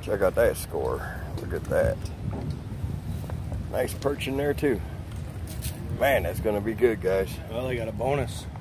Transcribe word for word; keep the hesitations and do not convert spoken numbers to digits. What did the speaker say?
Check out that score. Look at that. Nice perch in there too. Man, that's gonna be good, guys. Well, they got a bonus.